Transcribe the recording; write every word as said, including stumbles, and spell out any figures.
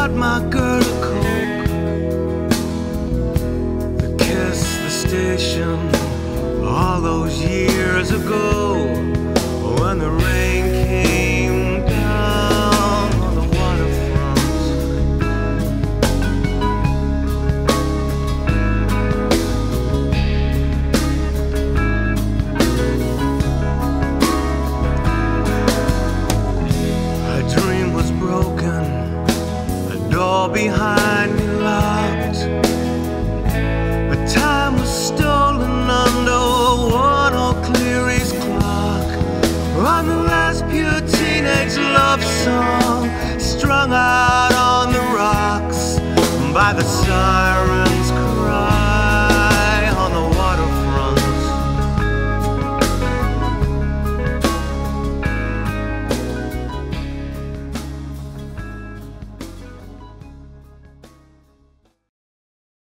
brought my girl a Coke. The kiss, the station, all those years ago, when the rain came down on the waterfront. A dream was broken, a door behind me locked, but time was stolen under one old Cleary's clock. On the last pure teenage love song, strung out on the rocks by the siren